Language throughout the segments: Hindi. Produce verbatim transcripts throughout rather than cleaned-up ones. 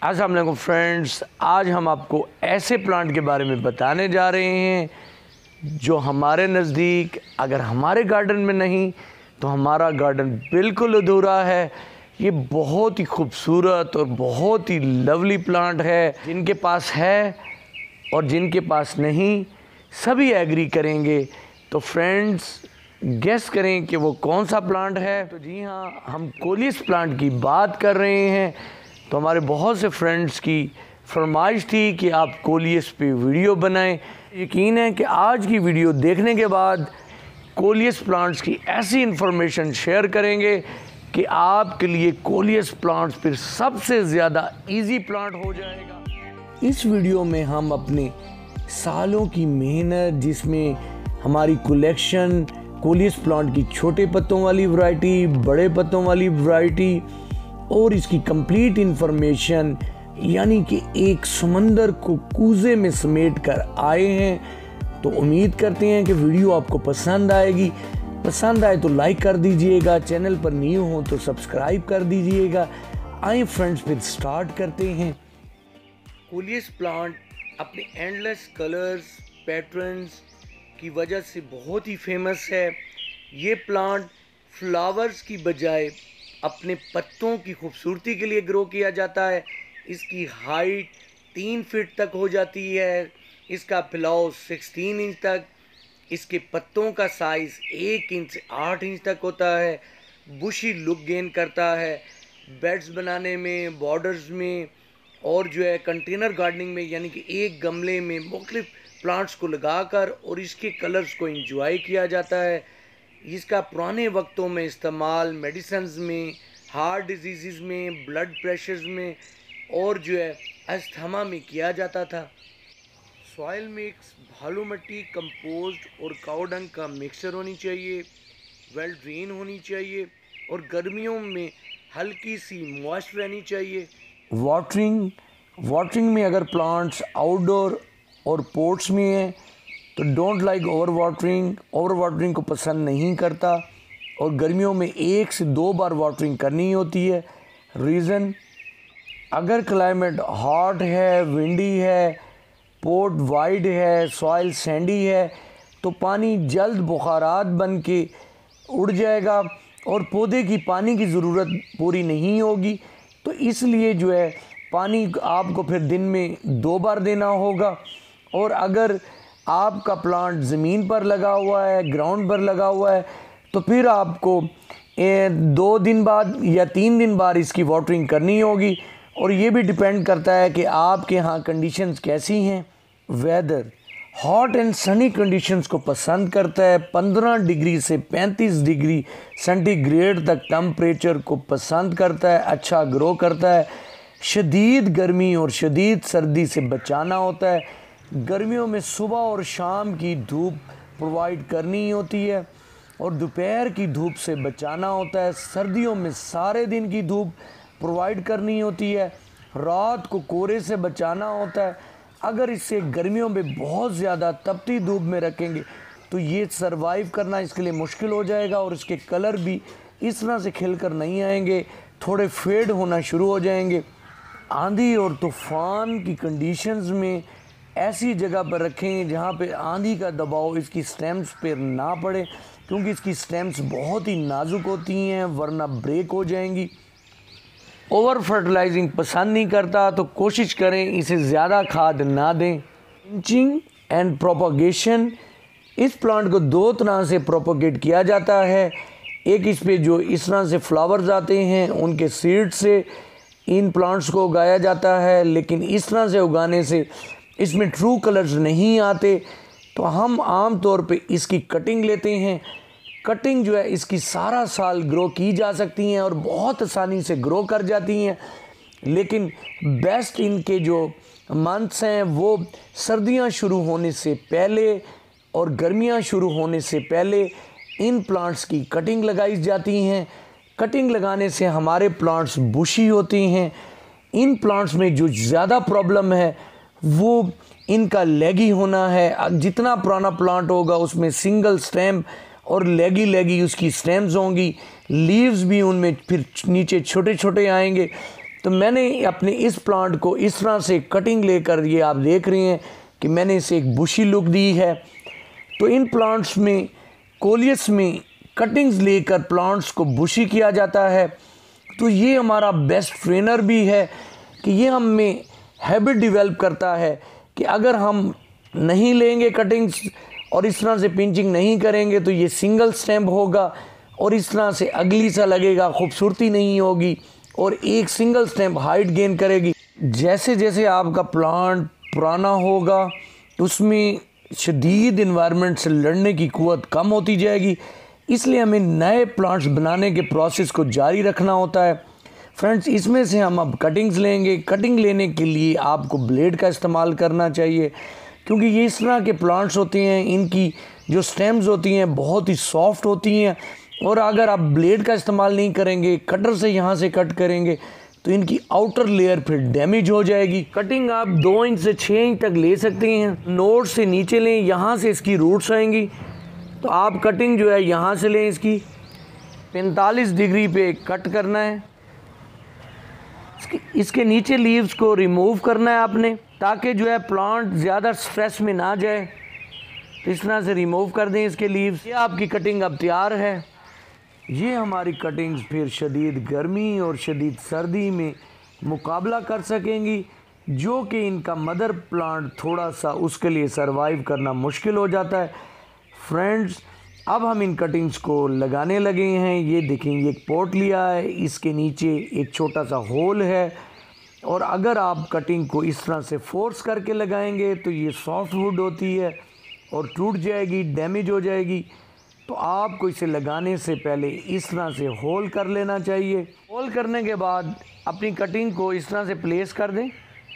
अस्सलाम वालेकुम फ्रेंड्स, आज हम आपको ऐसे प्लांट के बारे में बताने जा रहे हैं जो हमारे नज़दीक अगर हमारे गार्डन में नहीं तो हमारा गार्डन बिल्कुल अधूरा है। ये बहुत ही खूबसूरत और बहुत ही लवली प्लांट है। जिनके पास है और जिनके पास नहीं सभी एग्री करेंगे। तो फ्रेंड्स गेस करें कि वो कौन सा प्लांट है। तो जी हाँ, हम कोलियस प्लांट की बात कर रहे हैं। तो हमारे बहुत से फ्रेंड्स की फरमाइश थी कि आप कोलियस पे वीडियो बनाएं। यकीन है कि आज की वीडियो देखने के बाद कोलियस प्लांट्स की ऐसी इन्फॉर्मेशन शेयर करेंगे कि आपके लिए कोलियस प्लांट्स फिर सबसे ज़्यादा इजी प्लांट हो जाएगा। इस वीडियो में हम अपने सालों की मेहनत, जिसमें हमारी कलेक्शन कोलियस प्लांट की छोटे पत्तों वाली वैरायटी, बड़े पत्तों वाली वैरायटी और इसकी कंप्लीट इंफॉर्मेशन, यानी कि एक समंदर को कूजे में समेट कर आए हैं। तो उम्मीद करते हैं कि वीडियो आपको पसंद आएगी। पसंद आए तो लाइक कर दीजिएगा, चैनल पर न्यू हो तो सब्सक्राइब कर दीजिएगा। आइए फ्रेंड्स फिर स्टार्ट करते हैं। कोलियस प्लांट अपने एंडलेस कलर्स, पैटर्न्स की वजह से बहुत ही फेमस है। ये प्लांट फ्लावर्स की बजाय अपने पत्तों की खूबसूरती के लिए ग्रो किया जाता है। इसकी हाइट तीन फीट तक हो जाती है। इसका फैलाव सोलह इंच तक, इसके पत्तों का साइज़ एक इंच से आठ इंच तक होता है। बुशी लुक गेन करता है बेड्स बनाने में, बॉर्डर्स में और जो है कंटेनर गार्डनिंग में, यानी कि एक गमले में मुख्तलिफ प्लांट्स को लगाकर और इसके कलर्स को एंजॉय किया जाता है। इसका पुराने वक्तों में इस्तेमाल मेडिसिन्स में, हार्ट डिजीज़ में, ब्लड प्रेशर्स में और जो है अस्थमा में किया जाता था। सॉइल मिक्स भालू मिट्टी, कंपोस्ट और काऊ डंग का मिक्सचर होनी चाहिए। वेल ड्रेन होनी चाहिए और गर्मियों में हल्की सी मॉइस्ट रहनी चाहिए। वाटरिंग वाटरिंग में अगर प्लांट्स आउटडोर और पोट्स में हैं तो don't like over watering. Over watering को पसंद नहीं करता और गर्मियों में एक से दो बार वाटरिंग करनी होती है। रीज़न, अगर क्लाइमेट हॉट है, विंडी है, पोट वाइड है, सॉइल सैंडी है तो पानी जल्द बुखारात बन के उड़ जाएगा और पौधे की पानी की ज़रूरत पूरी नहीं होगी। तो इसलिए जो है पानी आपको फिर दिन में दो बार देना होगा। और अगर आपका प्लांट ज़मीन पर लगा हुआ है, ग्राउंड पर लगा हुआ है, तो फिर आपको दो दिन बाद या तीन दिन बाद इसकी वाटरिंग करनी होगी। और ये भी डिपेंड करता है कि आपके यहाँ कंडीशंस कैसी हैं। Weather hot and sunny conditions को पसंद करता है। पंद्रह डिग्री से पैंतीस डिग्री सेंटीग्रेड तक टेम्परेचर को पसंद करता है, अच्छा ग्रो करता है। शदीद गर्मी और शदीद सर्दी से बचाना होता है। गर्मियों में सुबह और शाम की धूप प्रोवाइड करनी होती है और दोपहर की धूप से बचाना होता है। सर्दियों में सारे दिन की धूप प्रोवाइड करनी होती है। रात को कोहरे से बचाना होता है। अगर इसे गर्मियों में बहुत ज़्यादा तपती धूप में रखेंगे तो ये सरवाइव करना इसके लिए मुश्किल हो जाएगा और इसके कलर भी इस तरह से खिलकर नहीं आएंगे, थोड़े फेड होना शुरू हो जाएंगे। आंधी और तूफ़ान की कंडीशंस में ऐसी जगह पर रखें जहाँ पे आंधी का दबाव इसकी स्टेम्स पर ना पड़े, क्योंकि इसकी स्टेम्स बहुत ही नाजुक होती हैं वरना ब्रेक हो जाएंगी। ओवर फर्टिलाइजिंग पसंद नहीं करता तो कोशिश करें इसे ज़्यादा खाद ना दें। इंचिंग एंड प्रोपगेशन, इस प्लांट को दो तरह से प्रोपगेट किया जाता है। एक इस पे जो इस तरह से फ्लावर्स आते हैं उनके सीड से इन प्लांट्स को उगाया जाता है, लेकिन इस तरह से उगाने से इसमें ट्रू कलर्स नहीं आते। तो हम आम तौर पे इसकी कटिंग लेते हैं। कटिंग जो है इसकी सारा साल ग्रो की जा सकती हैं और बहुत आसानी से ग्रो कर जाती हैं। लेकिन बेस्ट इनके जो मंथ्स हैं वो सर्दियां शुरू होने से पहले और गर्मियां शुरू होने से पहले इन प्लांट्स की कटिंग लगाई जाती हैं। कटिंग लगाने से हमारे प्लांट्स बुशी होते हैं। इन प्लांट्स में जो ज़्यादा प्रॉब्लम है वो इनका लेगी होना है। जितना पुराना प्लांट होगा उसमें सिंगल स्टेम और लेगी लेगी उसकी स्टेम्स होंगी। लीव्स भी उनमें फिर नीचे छोटे छोटे आएंगे। तो मैंने अपने इस प्लांट को इस तरह से कटिंग लेकर, ये आप देख रहे हैं कि मैंने इसे एक बुशी लुक दी है। तो इन प्लांट्स में, कोलियस में कटिंग्स लेकर प्लांट्स को बुशी किया जाता है। तो ये हमारा बेस्ट ट्रेनर भी है कि ये हमें हैबिट डेवलप करता है कि अगर हम नहीं लेंगे कटिंग्स और इस तरह से पिंचिंग नहीं करेंगे तो ये सिंगल स्टेम होगा और इस तरह से अगली सा लगेगा, खूबसूरती नहीं होगी और एक सिंगल स्टेम हाइट गेन करेगी। जैसे जैसे आपका प्लांट पुराना होगा उसमें शदीद इन्वायरमेंट से लड़ने की कुव्वत कम होती जाएगी, इसलिए हमें नए प्लांट्स बनाने के प्रोसेस को जारी रखना होता है। फ्रेंड्स, इसमें से हम अब कटिंग्स लेंगे। कटिंग लेने के लिए आपको ब्लेड का इस्तेमाल करना चाहिए, क्योंकि ये इस तरह के प्लांट्स होते हैं, इनकी जो स्टेम्स होती हैं बहुत ही सॉफ्ट होती हैं और अगर आप ब्लेड का इस्तेमाल नहीं करेंगे, कटर से यहाँ से कट करेंगे तो इनकी आउटर लेयर फिर डैमेज हो जाएगी। कटिंग आप दो इंच से छः इंच तक ले सकते हैं। नोट से नीचे लें, यहाँ से इसकी रूट्स आएंगी, तो आप कटिंग जो है यहाँ से लें, इसकी पैंतालीस डिग्री पे कट करना है। इसके, इसके नीचे लीव्स को रिमूव करना है आपने, ताकि जो है प्लांट ज़्यादा स्ट्रेस में ना जाए। तो इस तरह से रिमूव कर दें इसके लीव्स। ये आपकी कटिंग अब तैयार है। ये हमारी कटिंग्स फिर शदीद गर्मी और शदीद सर्दी में मुकाबला कर सकेंगी, जो कि इनका मदर प्लांट थोड़ा सा उसके लिए सरवाइव करना मुश्किल हो जाता है। फ्रेंड्स, अब हम इन कटिंग्स को लगाने लगे हैं। ये देखें, ये एक पॉट लिया है, इसके नीचे एक छोटा सा होल है और अगर आप कटिंग को इस तरह से फोर्स करके लगाएंगे तो ये सॉफ्ट वुड होती है और टूट जाएगी, डैमेज हो जाएगी। तो आपको इसे लगाने से पहले इस तरह से होल कर लेना चाहिए। होल करने के बाद अपनी कटिंग को इस तरह से प्लेस कर दें।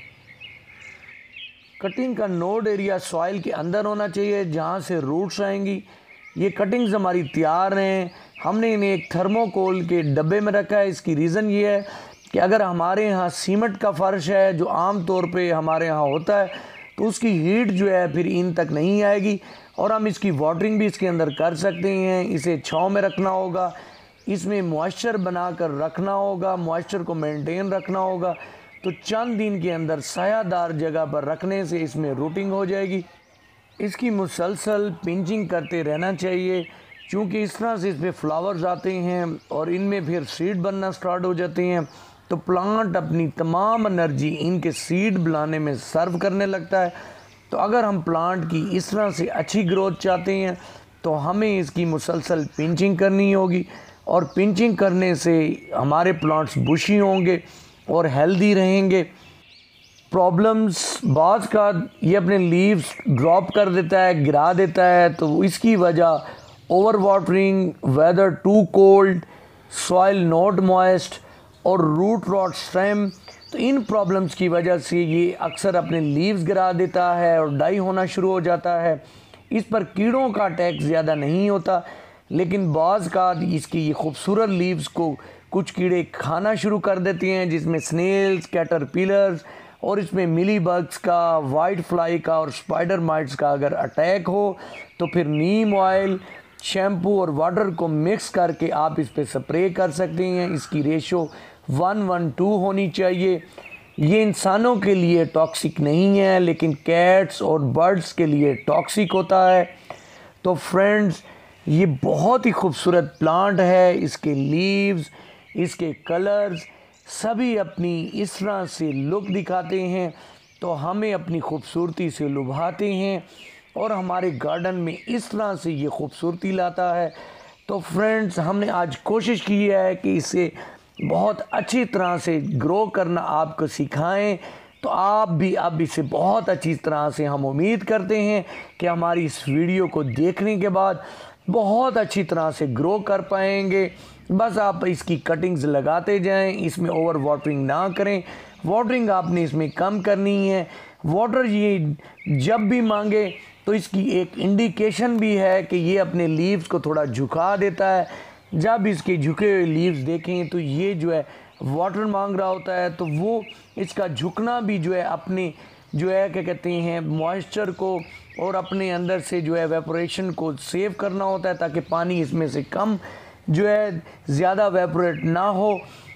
कटिंग का नोड एरिया सॉइल के अंदर होना चाहिए, जहाँ से रूट्स आएंगी। ये कटिंग्स हमारी तैयार हैं। हमने इन्हें एक थर्मोकोल के डब्बे में रखा है। इसकी रीज़न ये है कि अगर हमारे यहाँ सीमेंट का फ़र्श है, जो आम तौर पे हमारे यहाँ होता है, तो उसकी हीट जो है फिर इन तक नहीं आएगी और हम इसकी वाटरिंग भी इसके अंदर कर सकते हैं। इसे छांव में रखना होगा, इसमें मॉइस्चर बनाकर रखना होगा, मॉइस्चर को मेंटेन रखना होगा। तो चंद दिन के अंदर सायादार जगह पर रखने से इसमें रूटिंग हो जाएगी। इसकी मुसलसल पिंचिंग करते रहना चाहिए, क्योंकि इस तरह से इस पर फ्लावर्स आते हैं और इनमें फिर सीड बनना स्टार्ट हो जाते हैं। तो प्लांट अपनी तमाम एनर्जी इनके सीड बनाने में सर्व करने लगता है। तो अगर हम प्लांट की इस तरह से अच्छी ग्रोथ चाहते हैं तो हमें इसकी मुसलसल पिंचिंग करनी होगी और पिंचिंग करने से हमारे प्लांट्स बुशी होंगे और हेल्दी रहेंगे। प्रॉब्लम्स बाज़ का ये अपने लीव्स ड्रॉप कर देता है, गिरा देता है, तो इसकी वजह over watering, weather too cold, soil not moist और रूट रॉट स्टेम। तो इन प्रॉब्लम्स की वजह से ये अक्सर अपने लीव्स गिरा देता है और डाई होना शुरू हो जाता है। इस पर कीड़ों का अटैक ज़्यादा नहीं होता, लेकिन बाज़ का इसकी ये खूबसूरत लीव्स को कुछ कीड़े खाना शुरू कर देते हैं, जिसमें स्नेल्स, कैटरपिलर्स और इसमें मिली बग्स का, वाइट फ्लाई का और स्पाइडर माइट्स का अगर अटैक हो तो फिर नीम ऑयल, शैम्पू और वाटर को मिक्स करके आप इस पर स्प्रे कर सकते हैं। इसकी रेशो वन वन टू होनी चाहिए। ये इंसानों के लिए टॉक्सिक नहीं है, लेकिन कैट्स और बर्ड्स के लिए टॉक्सिक होता है। तो फ्रेंड्स, ये बहुत ही खूबसूरत प्लांट है। इसके लीव्स, इसके कलर्स सभी अपनी इस तरह से लुक दिखाते हैं, तो हमें अपनी खूबसूरती से लुभाते हैं और हमारे गार्डन में इस तरह से ये खूबसूरती लाता है। तो फ्रेंड्स, हमने आज कोशिश की है कि इसे बहुत अच्छी तरह से ग्रो करना आपको सिखाएं। तो आप भी अब इसे बहुत अच्छी तरह से, हम उम्मीद करते हैं कि हमारी इस वीडियो को देखने के बाद बहुत अच्छी तरह से ग्रो कर पाएंगे। बस आप इसकी कटिंग्स लगाते जाएं, इसमें ओवर वाटरिंग ना करें। वाटरिंग आपने इसमें कम करनी है। वाटर ये जब भी मांगे तो इसकी एक इंडिकेशन भी है कि ये अपने लीव्स को थोड़ा झुका देता है। जब इसके झुके हुए लीव्स देखें तो ये जो है वाटर मांग रहा होता है, तो वो इसका झुकना भी जो है अपने जो है क्या कहते हैं मॉइस्चर को और अपने अंदर से जो है वेपोरेशन को सेव करना होता है, ताकि पानी इसमें से कम जो है ज़्यादा वेपोरेट ना हो।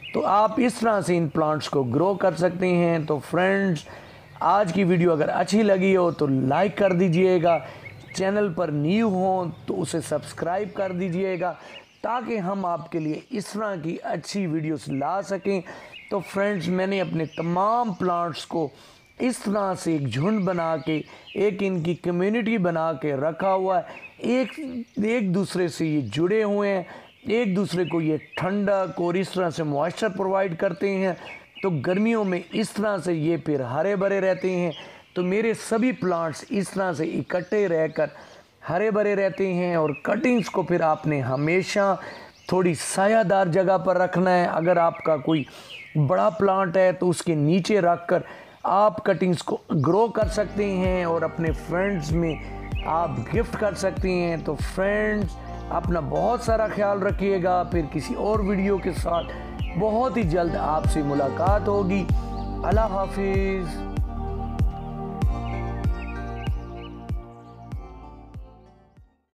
तो आप इस तरह से इन प्लांट्स को ग्रो कर सकते हैं। तो फ्रेंड्स, आज की वीडियो अगर अच्छी लगी हो तो लाइक कर दीजिएगा, चैनल पर न्यू हो तो उसे सब्सक्राइब कर दीजिएगा ताकि हम आपके लिए इस तरह की अच्छी वीडियोस ला सकें। तो फ्रेंड्स, मैंने अपने तमाम प्लांट्स को इस तरह से एक झुंड बना के, एक इनकी कम्युनिटी बना के रखा हुआ है। एक एक दूसरे से ये जुड़े हुए हैं, एक दूसरे को ये ठंडक और इस तरह से मॉइस्चर प्रोवाइड करते हैं। तो गर्मियों में इस तरह से ये फिर हरे भरे रहते हैं। तो मेरे सभी प्लांट्स इस तरह से इकट्ठे रहकर हरे भरे रहते हैं। और कटिंग्स को फिर आपने हमेशा थोड़ी सायादार जगह पर रखना है। अगर आपका कोई बड़ा प्लांट है तो उसके नीचे रख कर आप कटिंग्स को ग्रो कर सकते हैं और अपने फ्रेंड्स में आप गिफ्ट कर सकते हैं। तो फ्रेंड्स, अपना बहुत सारा ख्याल रखिएगा। फिर किसी और वीडियो के साथ बहुत ही जल्द आपसे मुलाकात होगी। अल्लाह हाफिज़।